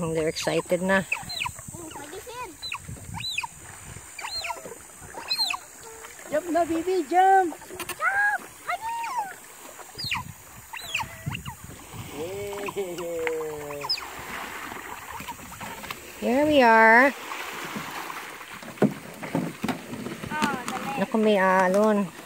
They're excited na. Jump na, baby, jump! Here we are. Naku, may alon.